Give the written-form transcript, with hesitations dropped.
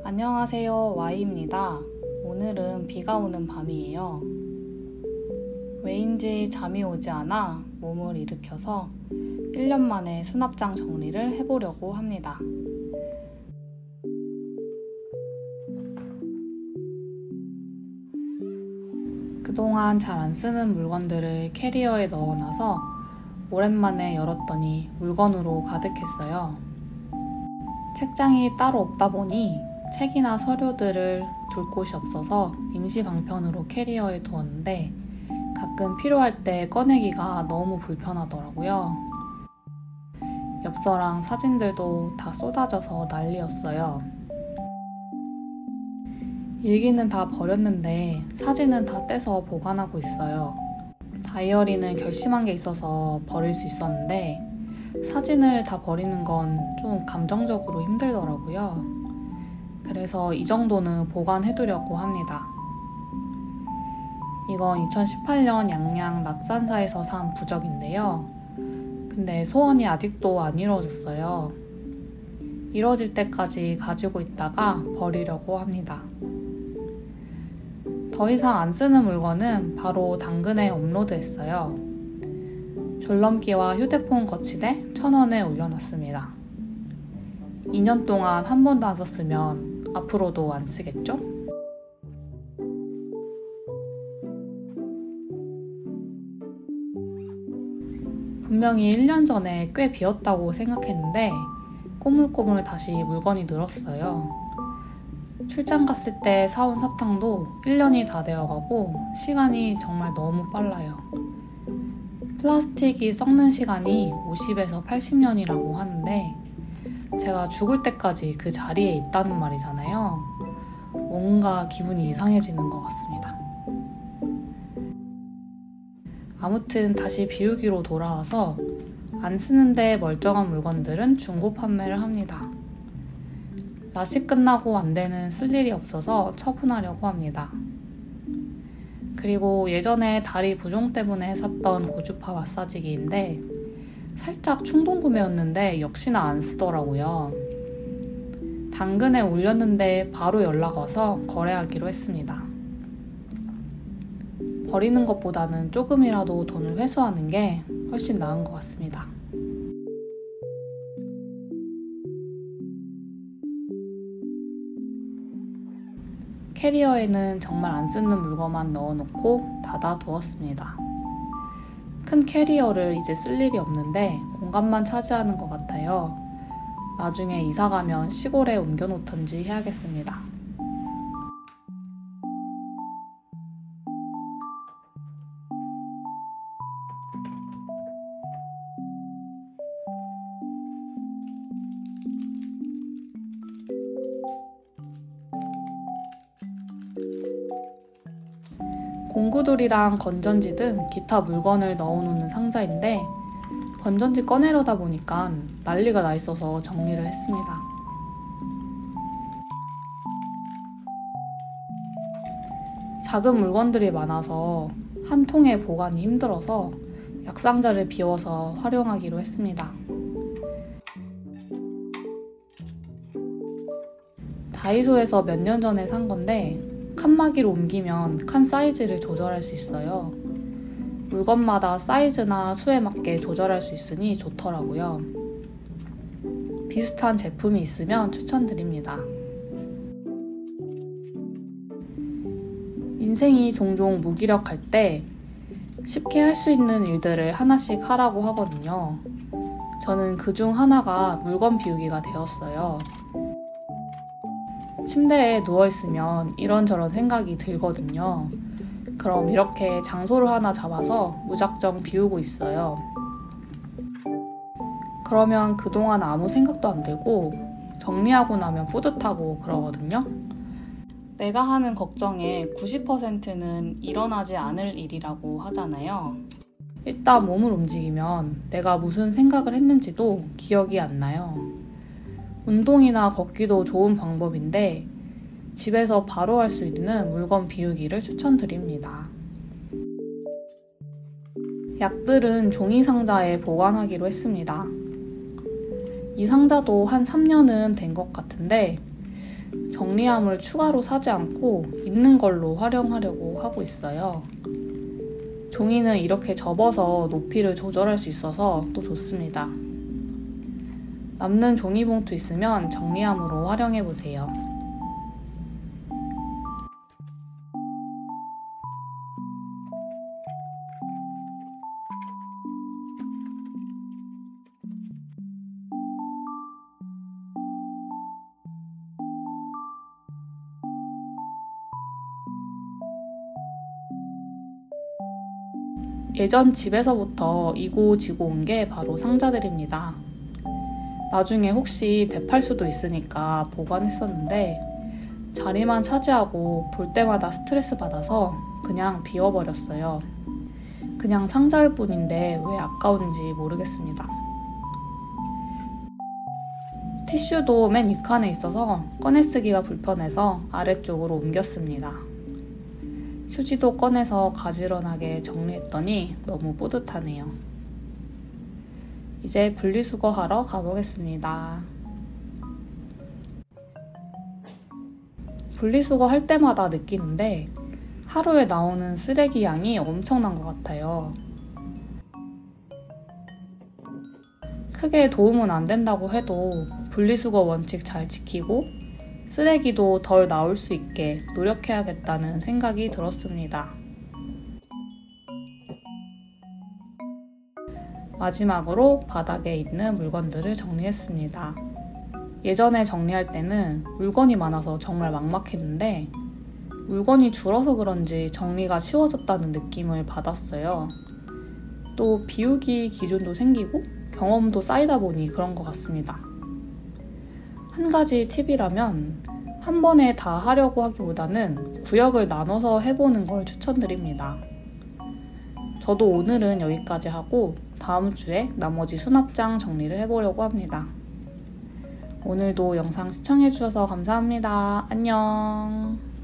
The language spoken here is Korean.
안녕하세요, Y입니다. 오늘은 비가 오는 밤이에요. 왜인지 잠이 오지 않아 몸을 일으켜서 1년 만에 수납장 정리를 해보려고 합니다. 그동안 잘 안 쓰는 물건들을 캐리어에 넣어놔서 오랜만에 열었더니 물건으로 가득했어요. 책장이 따로 없다 보니 책이나 서류들을 둘 곳이 없어서 임시 방편으로 캐리어에 두었는데 가끔 필요할 때 꺼내기가 너무 불편하더라고요. 엽서랑 사진들도 다 쏟아져서 난리였어요. 일기는 다 버렸는데 사진은 다 떼서 보관하고 있어요. 다이어리는 결심한 게 있어서 버릴 수 있었는데 사진을 다 버리는 건 좀 감정적으로 힘들더라고요. 그래서 이 정도는 보관해두려고 합니다. 이건 2018년 양양 낙산사에서 산 부적인데요. 근데 소원이 아직도 안 이루어졌어요. 이루어질 때까지 가지고 있다가 버리려고 합니다. 더 이상 안 쓰는 물건은 바로 당근에 업로드했어요. 줄넘기와 휴대폰 거치대 1,000원에 올려놨습니다. 2년 동안 한 번도 안 썼으면 앞으로도 안 쓰겠죠? 분명히 1년 전에 꽤 비었다고 생각했는데 꼬물꼬물 다시 물건이 늘었어요. 출장 갔을 때 사온 사탕도 1년이 다 되어가고 시간이 정말 너무 빨라요. 플라스틱이 썩는 시간이 50에서 80년이라고 하는데 제가 죽을 때까지 그 자리에 있다는 말이잖아요. 뭔가 기분이 이상해지는 것 같습니다. 아무튼 다시 비우기로 돌아와서 안 쓰는데 멀쩡한 물건들은 중고 판매를 합니다. 라식 끝나고 안 되는 쓸 일이 없어서 처분하려고 합니다. 그리고 예전에 다리 부종 때문에 샀던 고주파 마사지기인데 살짝 충동 구매였는데 역시나 안 쓰더라고요. 당근에 올렸는데 바로 연락 와서 거래하기로 했습니다. 버리는 것보다는 조금이라도 돈을 회수하는 게 훨씬 나은 것 같습니다. 캐리어에는 정말 안 쓰는 물건만 넣어놓고 닫아두었습니다. 큰 캐리어를 이제 쓸 일이 없는데 공간만 차지하는 것 같아요. 나중에 이사가면 시골에 옮겨놓던지 해야겠습니다. 공구들이랑 건전지 등 기타 물건을 넣어놓는 상자인데 건전지 꺼내려다 보니까 난리가 나 있어서 정리를 했습니다. 작은 물건들이 많아서 한 통에 보관이 힘들어서 약상자를 비워서 활용하기로 했습니다. 다이소에서 몇 년 전에 산 건데 칸막이로 옮기면 칸 사이즈를 조절할 수 있어요. 물건마다 사이즈나 수에 맞게 조절할 수 있으니 좋더라고요. 비슷한 제품이 있으면 추천드립니다. 인생이 종종 무기력할 때 쉽게 할 수 있는 일들을 하나씩 하라고 하거든요. 저는 그중 하나가 물건 비우기가 되었어요. 침대에 누워있으면 이런저런 생각이 들거든요. 그럼 이렇게 장소를 하나 잡아서 무작정 비우고 있어요. 그러면 그동안 아무 생각도 안 들고 정리하고 나면 뿌듯하고 그러거든요. 내가 하는 걱정의 90%는 일어나지 않을 일이라고 하잖아요. 일단 몸을 움직이면 내가 무슨 생각을 했는지도 기억이 안 나요. 운동이나 걷기도 좋은 방법인데 집에서 바로 할 수 있는 물건 비우기를 추천드립니다. 약들은 종이 상자에 보관하기로 했습니다. 이 상자도 한 3년은 된 것 같은데 정리함을 추가로 사지 않고 있는 걸로 활용하려고 하고 있어요. 종이는 이렇게 접어서 높이를 조절할 수 있어서 또 좋습니다. 남는 종이봉투 있으면 정리함으로 활용해보세요. 예전 집에서부터 이고지고 온 게 바로 상자들입니다. 나중에 혹시 되팔 수도 있으니까 보관했었는데 자리만 차지하고 볼 때마다 스트레스 받아서 그냥 비워버렸어요. 그냥 상자일 뿐인데 왜 아까운지 모르겠습니다. 티슈도 맨 윗칸에 있어서 꺼내 쓰기가 불편해서 아래쪽으로 옮겼습니다. 휴지도 꺼내서 가지런하게 정리했더니 너무 뿌듯하네요. 이제 분리수거 하러 가보겠습니다. 분리수거 할 때마다 느끼는데 하루에 나오는 쓰레기 양이 엄청난 것 같아요. 크게 도움은 안 된다고 해도 분리수거 원칙 잘 지키고 쓰레기도 덜 나올 수 있게 노력해야겠다는 생각이 들었습니다. 마지막으로 바닥에 있는 물건들을 정리했습니다. 예전에 정리할 때는 물건이 많아서 정말 막막했는데 물건이 줄어서 그런지 정리가 쉬워졌다는 느낌을 받았어요. 또 비우기 기준도 생기고 경험도 쌓이다 보니 그런 것 같습니다. 한 가지 팁이라면 한 번에 다 하려고 하기보다는 구역을 나눠서 해보는 걸 추천드립니다. 저도 오늘은 여기까지 하고 다음 주에 나머지 수납장 정리를 해보려고 합니다. 오늘도 영상 시청해주셔서 감사합니다. 안녕.